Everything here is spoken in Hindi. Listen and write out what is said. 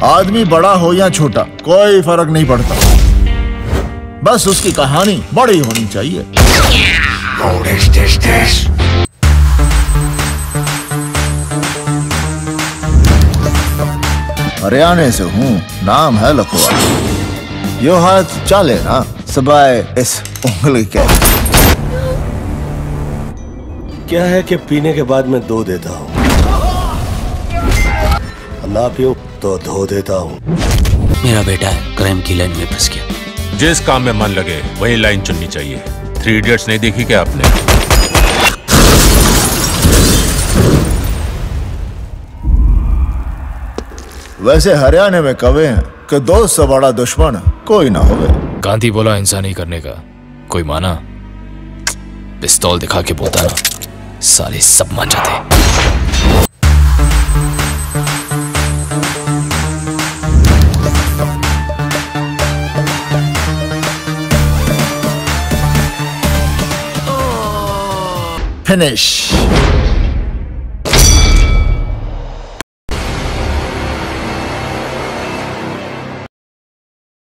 आदमी बड़ा हो या छोटा कोई फर्क नहीं पड़ता, बस उसकी कहानी बड़ी होनी चाहिए। हरियाणा से हूँ, नाम है लखवा। यो हाथ चाले ना सबाए इस उंगली के। क्या है कि पीने के बाद मैं दो देता हूँ, ना पीऊं तो धो देता हूँ। मेरा बेटा है क्राइम की लाइन में फंस गया। जिस काम में मन लगे वही लाइन चुननी चाहिए। 3 इडियट्स नहीं देखी क्या आपने? वैसे हरियाणा में कवे हैं कि दोस्त से बड़ा दुश्मन कोई ना होवे। गांधी बोला हिंसा नहीं करने का, कोई माना? पिस्तौल दिखा के बोलता ना, साले सब मान जाते। फिनिश।